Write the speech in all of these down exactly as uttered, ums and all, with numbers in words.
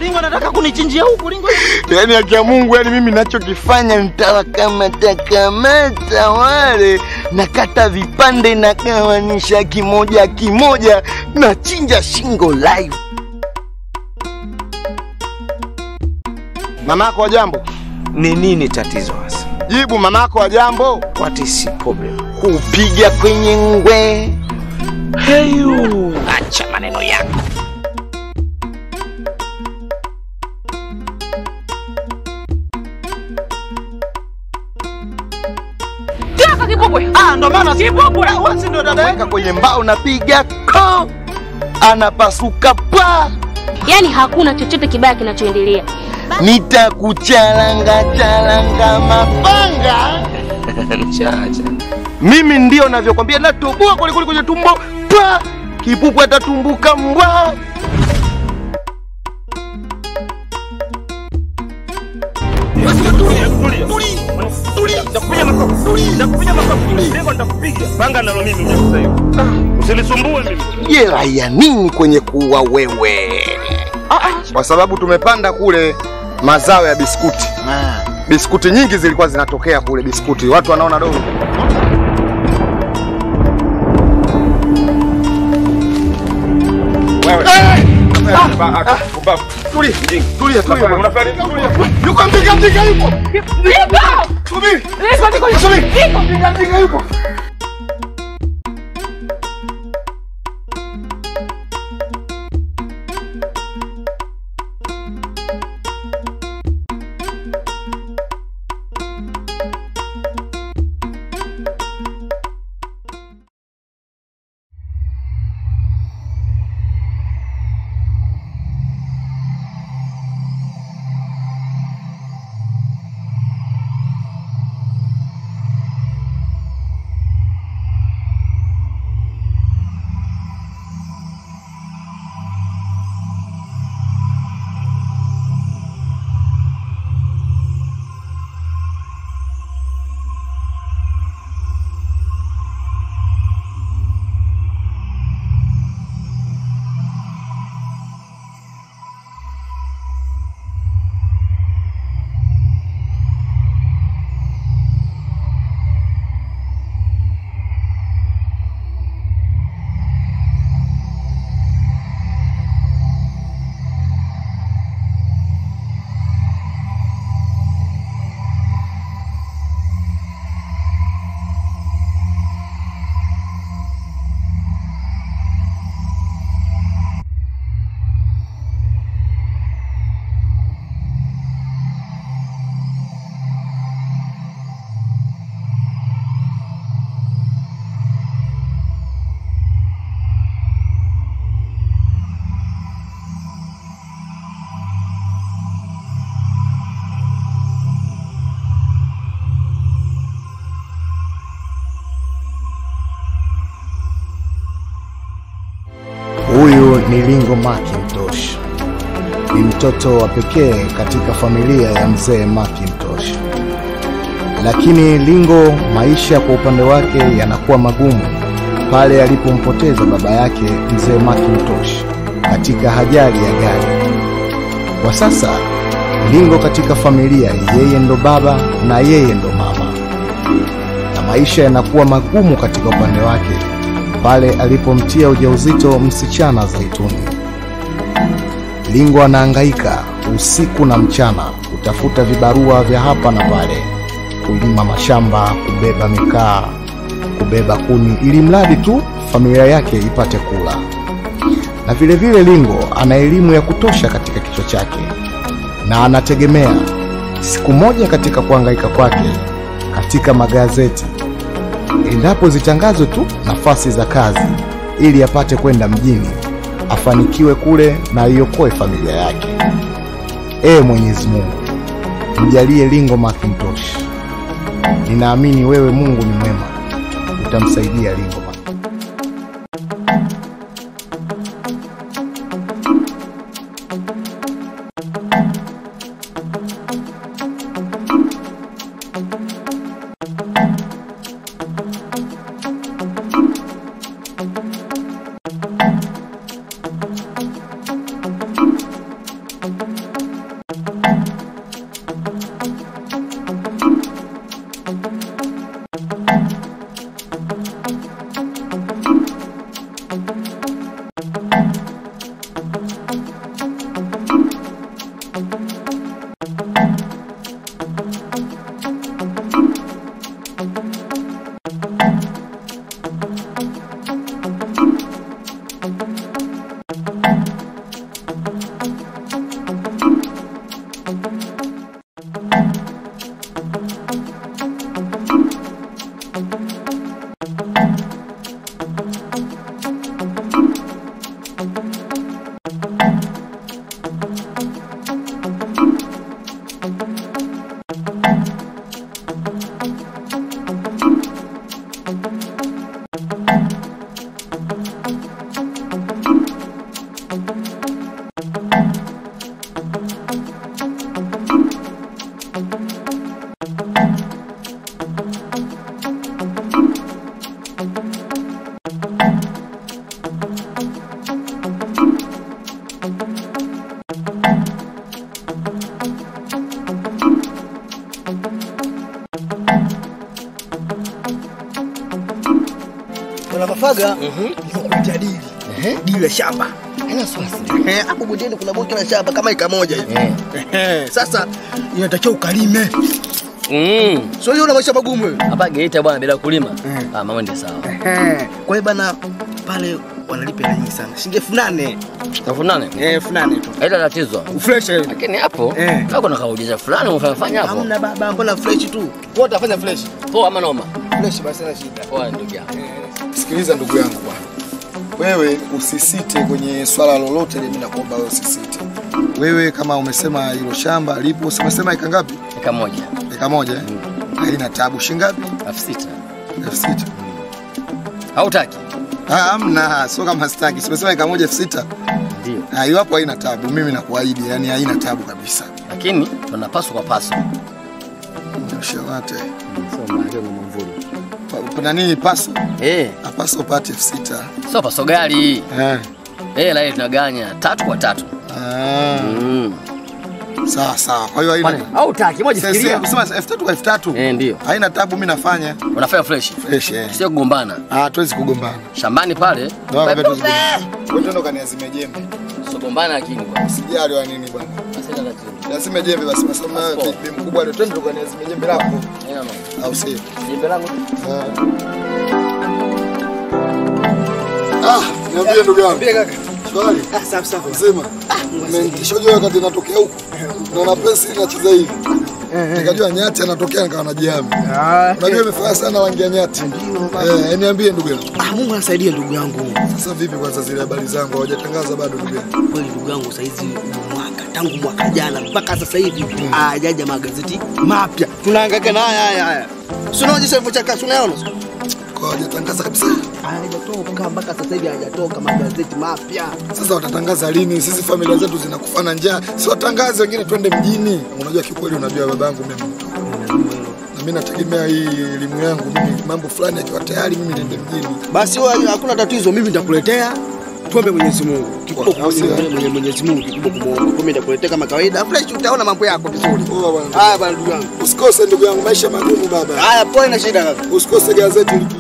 Lingo anataka kunichinjia huku Lingo. Yaani akia Mungu, yani mimi ninachokifanya nitawakamata kamata wale, nakata vipande na gawanisha kimoja kimoja, na chinja shingo live. Mamako wa jambo? Ni nini tatizo hasa? Jibu mamako wa jambo. What is the problem? Kupiga kwenye ngwe. Hey you. Acha maneno yako. Tiaka kipopwe. Ah, ndo maana kipopwe. Wasi ndo dada yako kwenye mbao napiga ko. Anapasuka pa. Yaani hakuna chochote kibaya kinachoendelea. Nitakuchalanga chalanga mapanga. Chacha. Mimi ndio ninavyokuambia, natubua kule kule kwenye tumbo. Pa! Kipupu atatumbuka mbwa. Usinisumbue mimi. Jela ya nini kwenye kuua wewe? Kwa sababu tumepanda kule mazao ya biskuti. Biskuti nyingi zilikuwa zinatokea kule biskuti. Watu wanaona dogo. Wewe. Tulia, tulia, tulia. Unafanya nini? Yuko mpiga mpiga yuko. Yuko. Subiri. Yuko subiri. Yuko mpiga mpiga yuko. Huyu ni Lingo Macintosh. Ni mtoto wa pekee katika familia ya mzee Macintosh. Lakini Lingo, maisha kwa upande wake yanakuwa magumu pale alipompoteza baba yake mzee Macintosh katika ajali ya gari. Kwa sasa Lingo katika familia yeye ndo baba na yeye ndo mama. Na maisha yanakuwa magumu katika upande wake pale alipomtia ujauzito msichana Zaituni. Lingo anahangaika usiku na mchana kutafuta vibarua vya hapa na pale, kulima mashamba, kubeba mikaa, kubeba kuni, ili mradi tu familia yake ipate kula. Na vile vile Lingo ana elimu ya kutosha katika kichwa chake, na anategemea siku moja katika kuhangaika kwake katika magazeti endapo zitangazwe tu nafasi za kazi ili apate kwenda mjini afanikiwe kule na iokoe familia yake. Ee Mwenyezi Mungu, mjalie Lingo Macintosh. Ninaamini wewe Mungu ni mwema, utamsaidia Lingo. Thank you. Faga. Mhm. Nikujadili. Eh? Dile shamba. Haina swasi. Eh, hapo bondeni kuna bonge la shamba kama eka moja hivi. Eh. Sasa inatakiwa ukalime. Mm. Sio yule maisha magumu wewe. Hapa Geita bwana bila kulima. Ah, mama ndio sawa. Eh. Kwa hiyo bana pale wanalipa hela nyingi sana. Shilingi elfu nane. elfu nane? Eh, elfu nane tu. Haina tatizo. Fresh hiyo. Lakini hapo eh, wako na kauliza fulani unafanya hapo. Hamna baba, mbona fresh tu? Wewe utafanya fresh. Poa ama noma? Fresh basi na shida. Poa ndugu yangu. Sikiliza ndugu yangu bwana. Wewe usisite kwenye swala lolote, mimi nakuomba wewe usisite. Wewe kama umesema hilo shamba lipo, umesema eka ngapi? Eka moja. Eka moja eh? Haina tabu, shingapi? elfu sita. elfu sita. Hautaki? Ah, hamna, sio kama sitaki. Umesema eka moja elfu sita. Ndio. Ah, hiyo hapo haina tabu, mimi nakuahidi, yani haina tabu kabisa. Lakini tunapaswa kwa paso. Ushawate. Sio maana mvuli. Kuna nini paso? Eh, paso pati elfu sita. Sio paso gari. Eh. Eh, la tunaganya tatu kwa tatu. Ah. Mm. Sawa sawa. Kwa hiyo haina. Au taki moja fikiria. Kusema elfu tatu kwa elfu tatu. Eh, ndio. Haina tabu, mimi nafanya. Unafanya fresh. Fresh eh. Sio kugombana. Ah, tuwezi kugombana. Shambani pale. Wewe ndio kaniazime jembe. Sio kugombana lakini bwana. Sijali wa nini bwana. Asante tatizo. Lazima jembe basi, nasema bibi mkubwa ndio twende tukaniazime jembe lako. Haina mama. Au sio? Jembe langu. Ah, niambie ndugu yangu. Niambie kaka. Swali. Ah, safi safi. Mzima. Umenishoja wakati natokea huko. Naona pesa inacheza hivi. Nikajua nyati anatokea nikawa najiami. Unajua imefanya sana rangi ya nyati. Eh, niambie ndugu yangu. Ah, Mungu anasaidie ndugu yangu. Sasa vipi kwanza zile habari zangu hawajatangaza bado ndugu yangu? Kweli ndugu yangu sasa hizi mwaka tangu mwaka jana mpaka sasa hivi hajaja magazeti mapya. Tunahangaika na haya haya haya. Sio unaona jinsi ilivyochakaa, unaona? Kwa hawajatangaza kabisa. Hajatoka mpaka sasa hivi hajatoka magazeti mapya. Sasa watatangaza lini? Sisi familia zetu zinakufana njaa. Si watangaze wengine twende mjini. Unajua kikweli, unajua babangu mimi. Na mimi nategemea hii elimu yangu mimi, mambo fulani yakiwa tayari mimi niende mjini. Basi wewe hakuna tatizo, mimi nitakuletea. Tuombe Mwenyezi Mungu. Kikubwa kumwomba Mwenyezi Mungu, kikubwa kumwomba. Mimi nitakuletea kama kawaida. Fresh utaona mambo yako vizuri. Haya bwana ndugu yangu. Usikose ndugu yangu, maisha magumu baba. Haya poa, ina shida kaka. Usikose gazeti hili.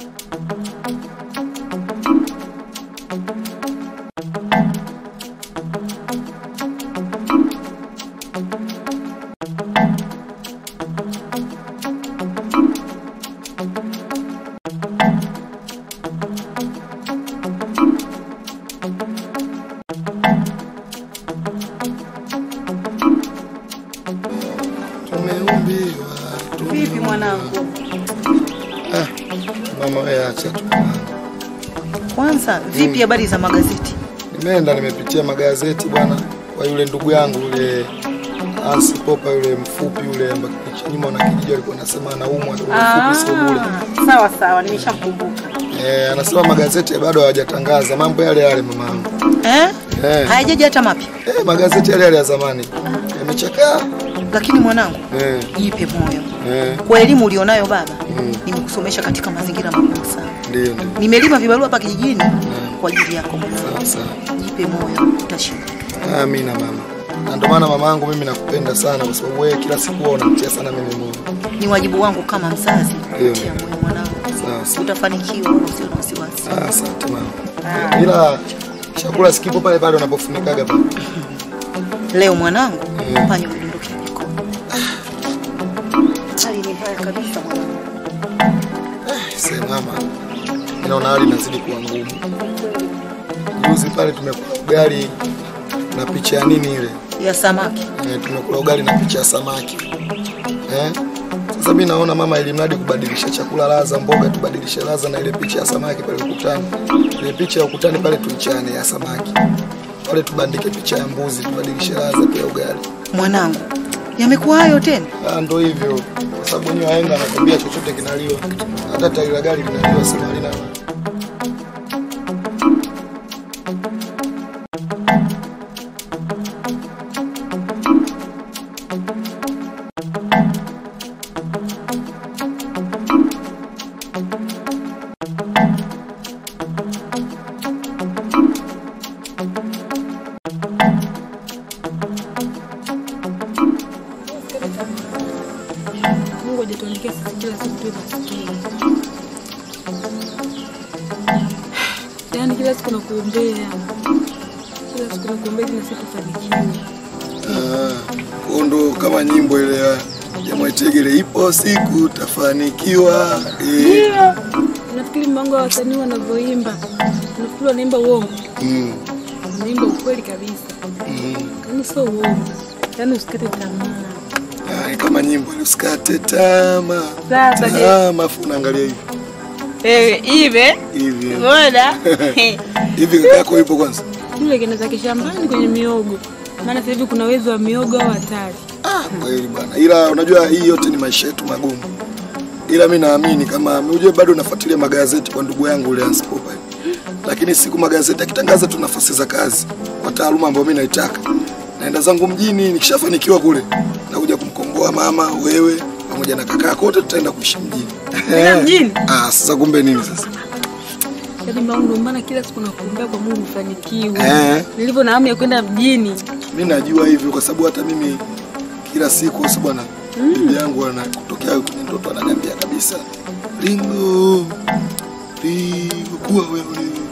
Vipi mwanangu? Ah, mama wewe acha tu. Kwanza vipi habari za magazeti? Nimeenda nimepitia magazeti bwana, kwa yule ndugu yangu yule Ansi Popa yule mfupi yule ambaye nyuma na kijiji alikuwa anasema anaumwa yule mfupi sio bure. Sawa sawa, nimeshamkumbuka. Eh, anasema magazeti bado hawajatangaza mambo yale yale mamangu. Eh? Eh. Hayajaja hata mapya. Eh, magazeti yale yale ya zamani. Yamechakaa. Lakini mwanangu, eh, jipe moyo. Eh. Kwa elimu ulionayo baba, mm, nimekusomesha katika mazingira magumu sana. Ndio ndio. Nimelima vibarua hapa kijijini kwa ajili yako mwanangu. Sawa sawa. Jipe moyo, utashinda. Amina mama. Na ndio maana mamangu mimi nakupenda sana kwa sababu wewe kila siku unamtia sana mimi moyo. Ni wajibu wangu kama mzazi kutia moyo mwanangu. Sawa sawa. Utafanikiwa, usio na wasiwasi. Ah, asante mama. Ila chakula sikipo pale pale unapofunikaga pale. Leo mwanangu, mm, panya udondokia jikoni. Hali ni mbaya kabisa mwanangu. Eh, sema mama. Ninaona hali inazidi kuwa ngumu. Juzi pale tumekula ugali na picha ya nini ile? Ya samaki. Eh, tumekula ugali na picha ya samaki. Eh? Sasa mimi naona mama, ili mradi kubadilisha chakula ladha, mboga tubadilishe ladha, na ile picha ya samaki pale ukutani. Ile picha ya ukutani pale tuichane ya samaki. Pale tubandike picha ya mbuzi, tubadilishe ladha pia ugali. Mwanangu, yamekuwa hayo tena? Ah, ndio hivyo. Kwa sababu wenyewe wahenga anakuambia chochote kinaliwa. Hata tairi la gari linaliwa sema halina. Mungu hajatuandikia sisi kila siku tuwe maskini. kila siku nakuombea. Kila siku nakuombea na sisi tufanikiwe. Ah, ndo kama nyimbo ile ya ya Mwitegele, ipo siku tafanikiwa. Ndio. Nafikiri mbango wa wasanii wanavyoimba. Nafikiri wanaimba uongo. Mm. Wanaimba ukweli kabisa. Mm. Yaani sio uongo. Yaani usikate tamaa. Ah, kama nyimbo ile usikate tamaa. Sasa je. Tamaa unaangalia hivi. Eh, hivi? Hivi. Ngoja. Hivi kaka yako yupo kwanza? Yule kenda zake shambani kwenye miogo. Maana sasa hivi kuna uwezo wa miogo au hatari. Ah, kweli bwana. Ila unajua hii yote ni maisha yetu magumu. Ila mimi naamini kama unajua bado nafuatilia magazeti kwa ndugu yangu ule Anspopa. Lakini siku magazeti akitangaza tu nafasi za kazi kwa taaluma ambayo mimi naitaka. Naenda zangu mjini, nikishafanikiwa kule nakuja kumkomboa mama, wewe pamoja na kaka yako, wote tutaenda kuishi mjini. Tena mjini? Ah, sasa kumbe nini sasa? Yaani mbangu mbona kila siku nakuombea kwa Mungu ufanikiwe. Eh. Nilivyo na hamu ya kwenda mjini. Mimi najua hivyo kwa sababu hata mimi kila siku sasa bwana mm. bibi yangu anatokea kwenye ndoto ananiambia kabisa, Lingo, Lingo kuwa wewe,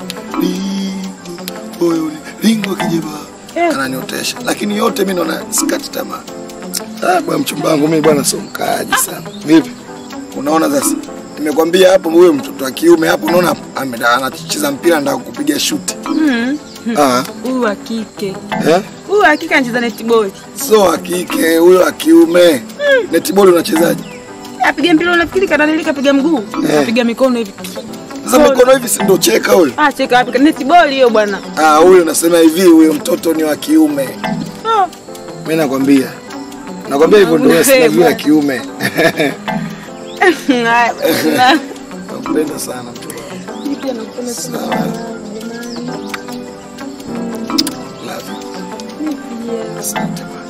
Lingo, wewe, Lingo kijeba. Eh. Ananiotesha. Lakini yote mimi naona sikati tamaa. Ah, bwana mchumba wangu mimi bwana sio mkaaji sana. Vipi? Unaona sasa? Nimekwambia hapo wewe mtoto wa kiume hapo unaona anacheza mpira ndio kupiga shuti. Mhm. Ah. Huyu wa kike. Eh? Huyu wa kike anacheza netball. So wa kike, huyo wa kiume. Mm. Netball unachezaje? Apiga mpira unafikiri kadhalika kapiga mguu, eh. Apiga mikono hivi. Sasa mikono hivi si ndio cheka huyo? Ah, cheka wapi? Netball hiyo bwana. Ah, huyo nasema hivi huyo mtoto ni wa kiume. Oh. Mimi nakwambia. Nakwambia hivyo ndio sio wa kiume. Nakupenda sana mtu wangu. Mimi pia nakupenda sana. Love you. Asante bwana.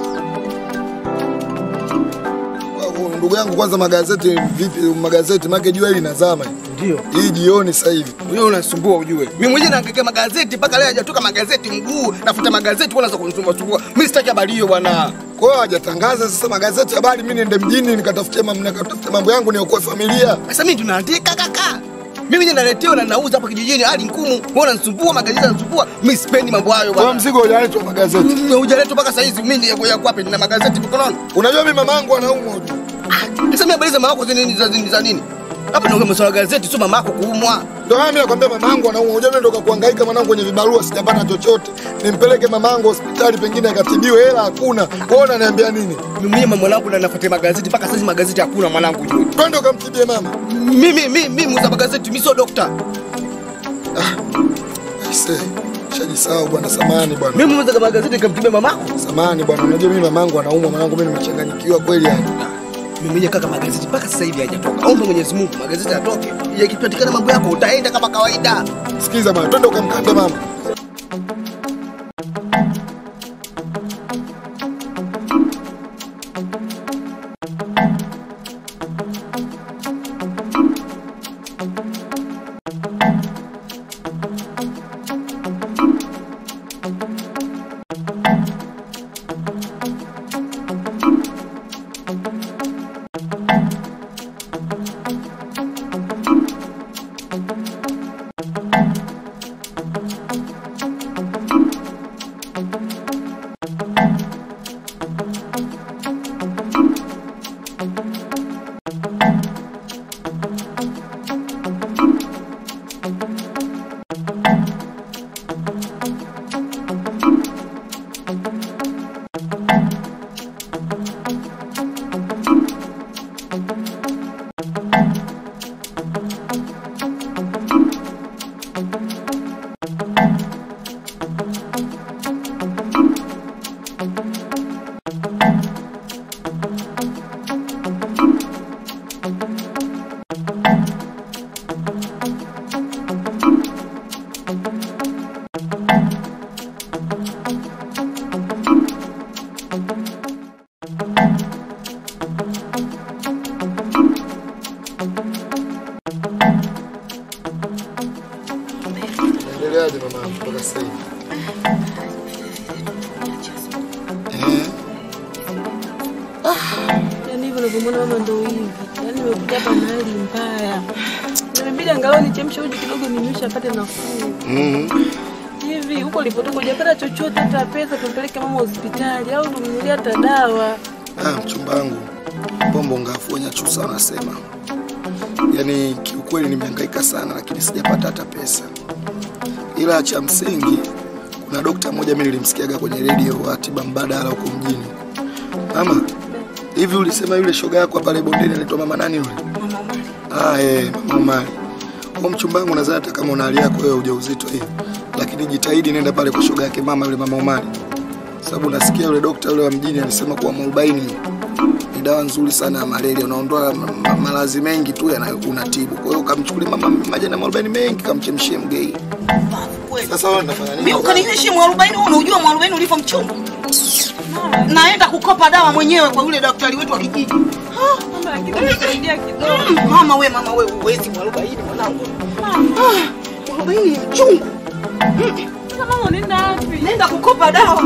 Ndugu yangu kwanza magazeti vipi magazeti make jua hili nazama. Ndio. Hii jioni sasa hivi. Wewe unasumbua ujue. Mimi mwenyewe naangalia magazeti mpaka leo hajatoka magazeti mguu. Nafuta magazeti unaanza kunisumbua sumbua. Mimi sitaki habari hiyo bwana. Kwa hiyo hajatangaza sasa magazeti habari mimi niende mjini nikatafutie mambo nikatafutie mambo yangu niokoe familia. Sasa mimi tunaandika kaka. Mimi mwenyewe naletewa na nauza hapa kijijini hali ngumu. Wewe unanisumbua magazeti yanasumbua. Mimi sipendi mambo hayo bwana. Kwa mzigo hujaletwa magazeti. Hujaletwa mpaka saa hizi mimi ndio yako wapi nina magazeti mkononi. Unajua mimi mamangu anaumwa tu. Sasa mimi habari za mama yako zini za nini za nini? Hapa ndio masuala gazeti sio mama yako kuumwa. Ndio mimi nakwambia mamangu anaumwa. Unajua mimi ndio kuhangaika mwanangu kwenye vibarua sijapata chochote. Nimpeleke mamangu hospitali pengine akatibiwe hela hakuna. Wewe unaniambia nini? Mimi mwenyewe mwanangu na nafuatia magazeti mpaka sasa magazeti hakuna mwanangu juu. Twende ukamtibie mama. Mimi mimi mimi muuza magazeti mimi sio daktari. Ah. Aise. Shajisahau bwana samani bwana. Mimi muuza magazeti nikamtibia mamako. Samani bwana. Unajua mimi mamangu anaumwa mwanangu mimi nimechanganyikiwa kweli yani. Mimi mwenyewe kaka magazeti mpaka sasa hivi hajatoka. Omba Mwenyezi Mungu magazeti yatoke. Yakipatikana mambo yako utaenda kama kawaida. Sikiza bwana, twende ukamkande mama. Endeleaje mama mpaka sasa hivi? Yaani hivyo unavyomuona mama ndio hivi. Yaani nimekuja hapa mahali mbaya. ngoja angalau nichemshe uji kidogo ninyosha apate nafuu. Mhm. Hivi huko ulipotoka hujapata chochote hata pesa tumpeleke mama hospitali au tumnunulie hata dawa? Ah, mchumba wangu. Bombo ngafunya chusa anasema. Yaani kiukweli nimehangaika sana lakini sijapata hata pesa. Ila cha msingi kuna dokta mmoja mimi nilimsikiaga kwenye radio wa tiba mbadala huko mjini. Mama, hivi ulisema yule shoga yako pale bondeni anaitwa mama nani yule? Mama Omari. Ah, eh, mama Omari. Kwa mchumba wangu nadhani hata kama una hali yako wewe ujauzito hivi, lakini jitahidi nenda pale kwa shoga yake mama yule mama Omari. Sababu nasikia yule dokta yule wa mjini alisema kwa mwarobaini ni dawa nzuri sana ya malaria, unaondoa maradhi mengi tu yanayonatibu. Kwa hiyo kamchukulie mama maji na mwarobaini mengi kamchemshie mgei. Sasa wewe unafanya nini? Mimi ukaninyeshia mwarobaini, wewe unajua mwarobaini ulivyo mchungu. Naenda kukopa dawa mwenyewe kwa yule daktari wetu wa kijiji. Mama lakini nisaidia kidogo. Mama wewe, mama wewe uwezi mwarobaini mwanangu. Mwarobaini ni mchungu. Sasa mama unaenda wapi? Nenda kukopa dawa.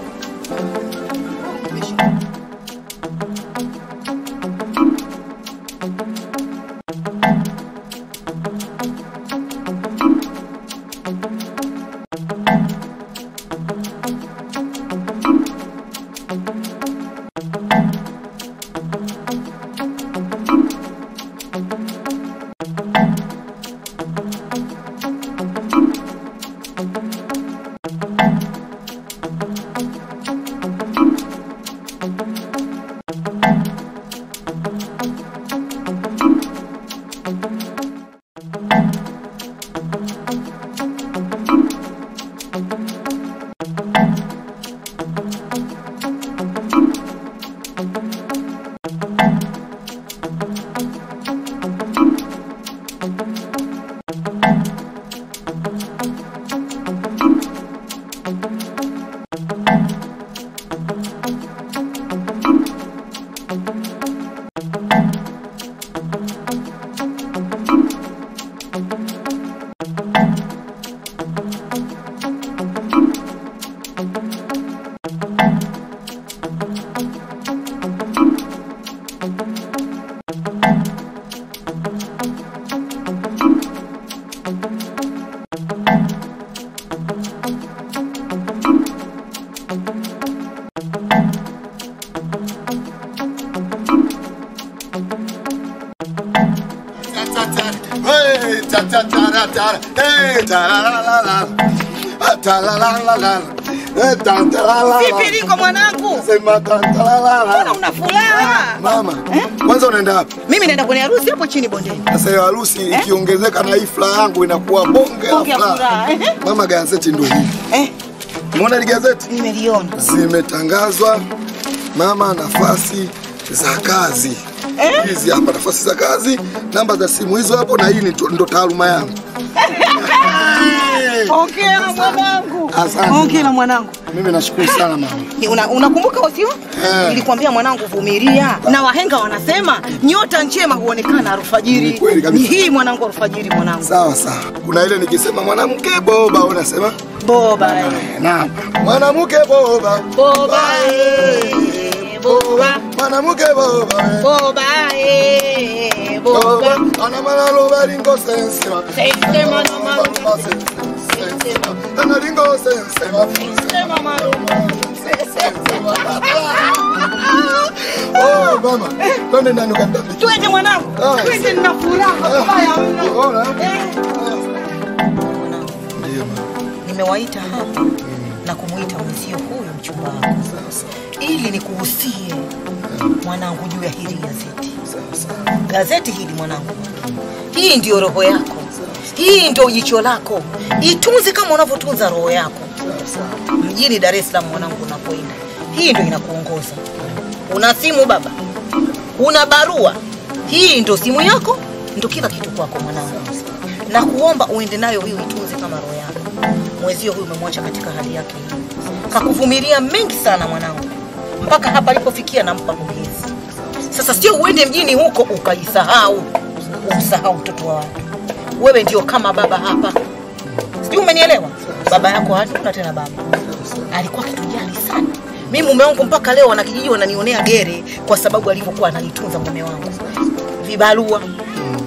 Vipi liko mwanangu? Sema tantalala. Mbona una furaha? Mama, kwanza unaenda wapi? Mimi naenda kwenye harusi hapo chini bondeni. Sasa hiyo harusi ikiongezeka na hii furaha yangu inakuwa bonge la Bonge la furaha. furaha, eh? Mama, gazeti ndio hili. Eh, Umeona ile gazeti? nimeliona. Zimetangazwa mama nafasi za kazi. Eh? Hizi hapa nafasi za kazi, namba za simu hizo hapo na hii ndo taaluma yangu. Hongera mwanangu. Asante. Hongera mwanangu. Mimi nashukuru sana mama. Una, unakumbuka usio? Eh. Nilikwambia mwanangu vumilia. Na wahenga wanasema nyota njema huonekana alfajiri. Ni kweli kabisa. Ni hii mwanangu alfajiri mwanangu. Sawa sawa. Kuna ile nikisema mwanamke boba unasema Boba. Eh. naam. Mwanamke boba. Boba. Eh. Boba. Mwanamke boba. Boba. Eh. Boba. Ana malalo balingo sensema. Sensema na malu. Sensema. Ana lingo sensema. Sensema malu. Sensema. Oh mama, twende ndani ukatapike. Twende mwanangu. Ah. Twende na furaha. Baya mno. Ona. Eh. Ndio mama. Nimewaita hapa na kumuita mwenzio huyu mchumba wako ili nikuhusie mwanangu juu ya hili gazeti. Gazeti hili mwanangu, hii ndio roho yako, hii ndio jicho lako, itunze kama unavyotunza roho yako. Mjini Dar es Salaam mwanangu unapoenda, hii ndio inakuongoza. Una simu baba, una barua, hii ndio simu yako, ndio kila kitu kwako mwanangu. Na kuomba uende nayo hiyo itunze kama roho yako. Mwezio huyu umemwacha katika hali yake hii. Kakuvumilia mengi sana mwanangu. Mpaka hapa alipofikia nampa pongezi. Sasa sio uende mjini huko ukajisahau. Usahau mtoto wa watu. Wewe ndio kama baba hapa. Sijui umenielewa? Baba yako hatuna tena baba. Alikuwa kitujali sana. Mimi mume wangu mpaka leo wanakijiji wananionea gere kwa sababu alivyokuwa ananitunza mume wangu. Vibarua,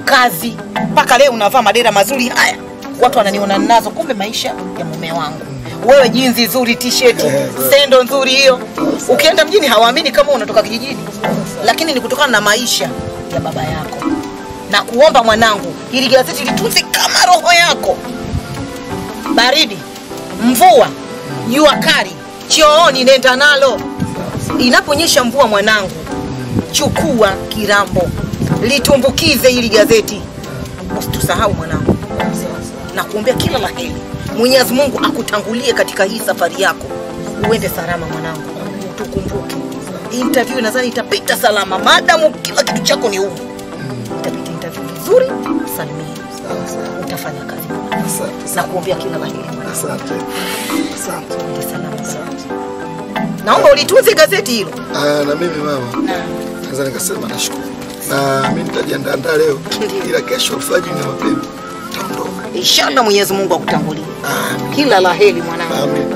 kazi, mpaka leo unavaa madera mazuri haya. Watu wananiona ninazo, kumbe maisha ya mume wangu. Wewe jinzi nzuri, t-shirt, sendo nzuri hiyo. Ukienda mjini hawaamini kama unatoka kijijini. Lakini ni kutokana na maisha ya baba yako. Na kuomba mwanangu, hili gazeti litunze kama roho yako. Baridi, mvua, jua kali, chooni nenda nalo. Inaponyesha mvua mwanangu, chukua kirambo, litumbukize hili gazeti. Usitusahau mwanangu. Na kuombea kila la heri. Mwenyezi Mungu akutangulie katika hii safari yako. Uende salama mwanangu. Tukumbuke. Interview nadhani itapita salama. Maadamu kila kitu chako ni huko. Itapita interview vizuri, salimia. Utafanya kazi. Asante. Na kuombea kila la heri. Asante. Asante. Uende salama. Asante. Naomba ulitunze gazeti hilo. Ah, na mimi mama. Naweza nikasema nashukuru. Na mimi nitajiandaa leo. Ila kesho alfajiri na mapema taondoka. Inshallah Mwenyezi Mungu akutangulie. Amin. Kila la heri mwanangu. Amin.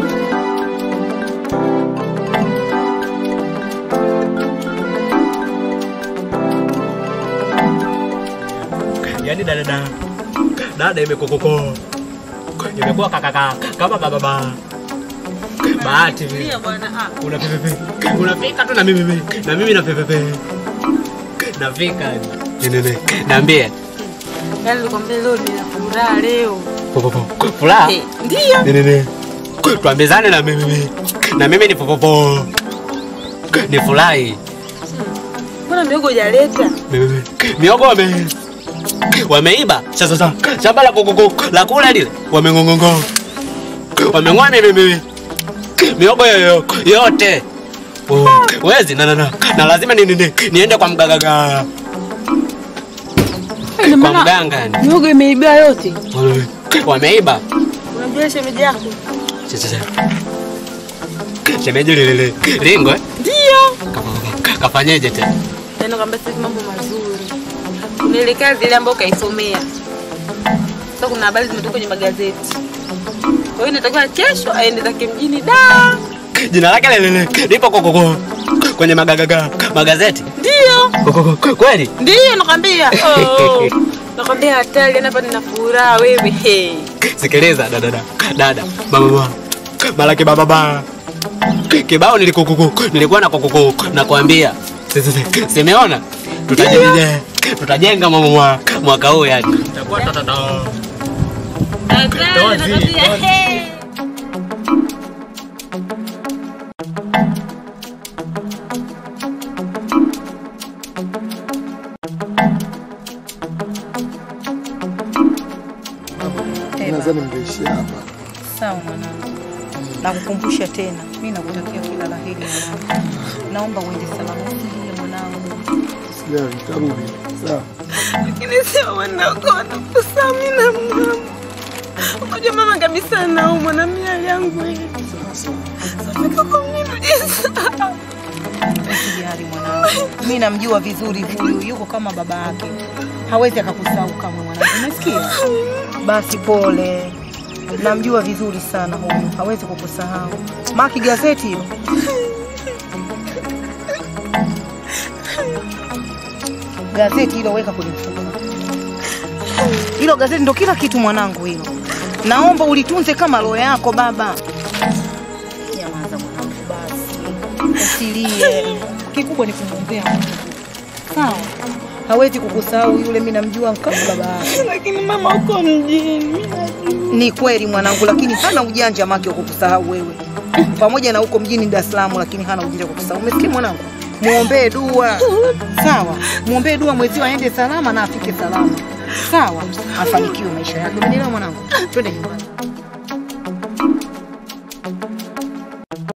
Yaani dada dada. Dada imekokoko. Imekuwa kakaka kama baba. Bahati vile. Ndio bwana. Ah. Una pepepe. Unafika tu na mimi na mimi na pepepe. Nafika. Nene. Niambie. Yaani nikwambia leo nina furaha leo. Popopo. Furaha? Ndio. Nene. Tuambezane na mimi. Na mimi ni popopo. Ni furahi. Mbona miogo hujaleta? Mimi. Miogo wame wameiba. Sasa sasa. Shamba la kokoko la kula lile. Wamengongongo. Wameng'oa mimi. Miogo yoyo yote. Oh, wezi na na na. Na lazima ni ni niende kwa mgagaga. Kwa mganga ni. Miogo imeibiwa yote. Wameiba. Unajua shemeji yako? Sasa sasa. Shemeji lele ringo eh? Ndio. Kafanyeje tena? Ndio kwamba sasa mambo mazuri. Kuna ile kazi ile ambayo kaisomea. Sasa kuna habari zimetoka kwenye magazeti. Kwa hiyo inatakiwa kesho aende zake mjini da. Jina lake lele lipo kokoko kwenye magagaga magazeti. Ndio. Kokoko kweli? Ndio nakwambia. Oh. Nakwambia hatari hapa nina furaha wewe. Hey. Sikiliza dada dada. Dada, mama mama. Malaki baba baba. Kibao nilikokoko nilikuwa na kokoko nakwambia. Simeona? Tutajenga tutajenga mama mwaka huu yani. Itakuwa tatata. Hatari nakwambia. Hey. Nadhani mngeishia hapa. Sawa mwanangu. Nakukumbusha tena, mimi nakutakia kila la heri mwanangu. Naomba uende salama usilie mwanangu. Sijali, tarudi. Sawa. Lakini sio mwanangu anakusamia na mama. Unajua mama kabisa naumwa na mimi yangu hii. Sasa. Sasa kwa nini jinsi? Usijali mwanangu. Mimi namjua vizuri huyu, yuko kama baba yake. Hawezi akakusahau kama mwanangu. Unasikia? Basi pole. Namjua vizuri sana huyu. Hawezi kukusahau. Maki gazeti hilo. Gazeti hilo weka kwenye mfuko. Hilo gazeti ndo kila kitu mwanangu hilo. Naomba ulitunze kama roho yako baba. Nyamaza mwanangu basi. Usilie. Kikubwa ni kumwombea Mungu. Sawa. Hawezi kukusahau yule, mimi namjua kama baba yako. Lakini mama uko mjini. Ni kweli mwanangu, lakini hana ujanja make kukusahau wewe. Pamoja na huko mjini Dar es Salaam, lakini hana ujanja kukusahau. Umesikia mwanangu? Muombee dua. Sawa. Muombee dua mwezi aende salama na afike salama. Sawa. Afanikiwe maisha yake. Umeelewa mwanangu? Twende nyumbani.